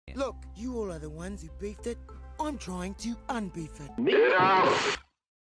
Look, you all are the ones who beefed it. I'm trying to unbeef it. Enough!